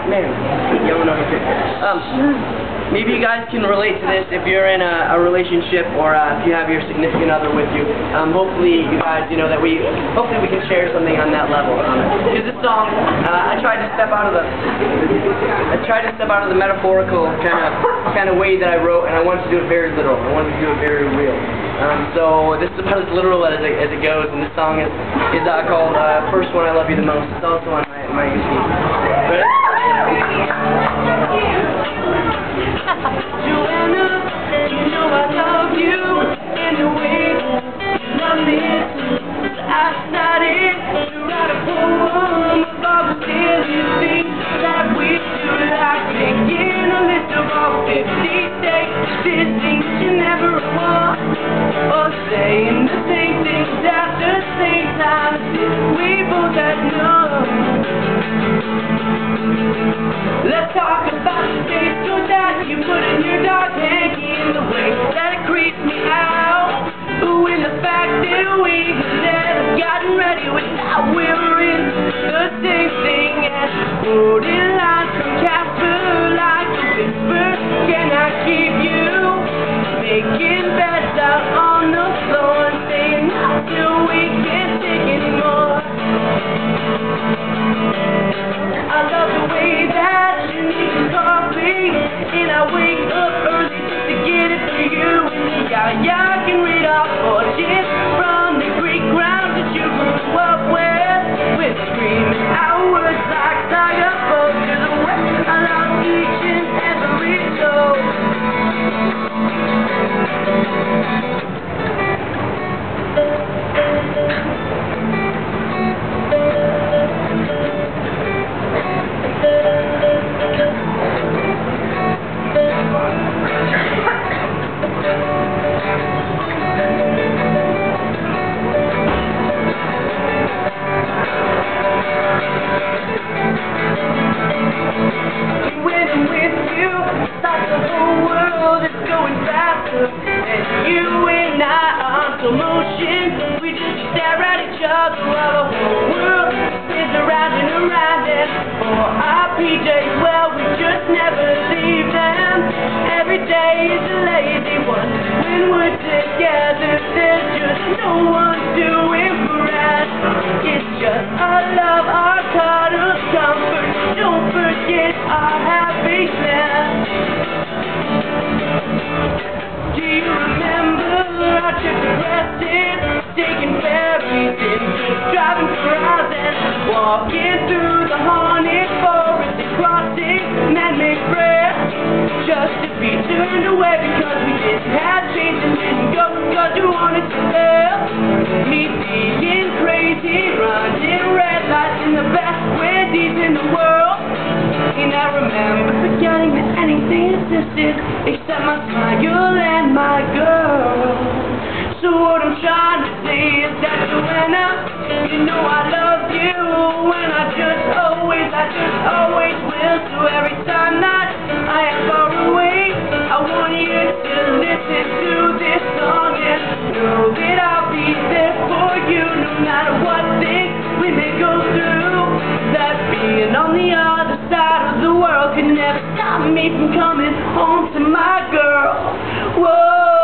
Man, yelling over here. Maybe you guys can relate to this if you're in a relationship or if you have your significant other with you. Hopefully you guys, that hopefully we can share something on that level. Because this song, I tried to step out of the metaphorical kind of way that I wrote, and I wanted to do it very literal. I wanted to do it very real. So this is about as literal as it goes, and this song is called First One I Love You the Most. It's also on my EP. Ready? Joanna, you know I love you in the way I miss. I decided to write a poem of all the silly things that we do, like making a list of all 50 states, these things you never want, or saying the same things at the same time. We both had none. Let's talk about the taste that you put in your dog hanky in the way that it creeps me out. Ooh, and the fact that we never gotten ready without wearing the same thing as quoting lines from Casper like a whisper. Can I keep you making beds out on the floor and saying not till we can't take anymore? I love the way that you need some coffee, and I wake up early just to get it for you. Yeah, I can read off fortunes from the Greek ground that you grew up with screaming out words like tiger folk to the west. I love each and every and you and I are on slow motion. We just stare at each other while the whole world is around and for our PJs, well, we just never leave them. Every day is a lazy one. When we're together, there's just no one to impress. It's just our love, our cuddles, comfort. Don't forget our happiness. Do you remember our trip to Preston, taking ferries and just driving for hours and walking through the haunted forest and crossing man-made bridges just to be turned away because we didn't have change and didn't go because we wanted to live? Me being crazy, running red lights in the best Wendy's in the world. And I remember forgetting that anything existed except my smile and my girl. So what I'm trying to say is that Joanna, you know I love you, and I just always will. So every time that I am far away, I want you to listen to this song and know that I'll be there for you no matter what things we may go through. That being on the other side of the world could never stop me from coming home to my girl. Whoa.